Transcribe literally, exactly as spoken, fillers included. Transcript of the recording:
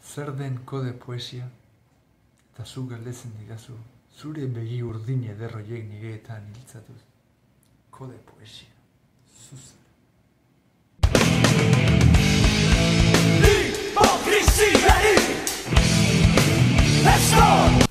Zer den kode poesia? Eta zu galdetzen didazu, zure begi urdin ederroiek nireetan hiltzatuz. Kode poesia. Zuzen. L'hypocrisie, la